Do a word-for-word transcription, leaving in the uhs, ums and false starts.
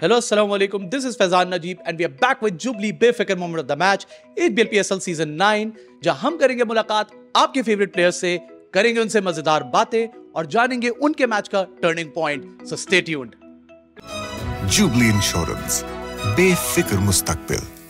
Hello, assalamu alaikum. This is Faizan Najib and we are back with Jubilee Befiker Moment of the Match, A B L P S L Season nine, जहां हम करेंगे मुलाकात आपके favourite players से, करेंगे उनसे मजेदार बातें और जानेंगे उनके मैच का turning point. So stay tuned. Jubilee Insurance, बेफिक्र मुस्तकबिल.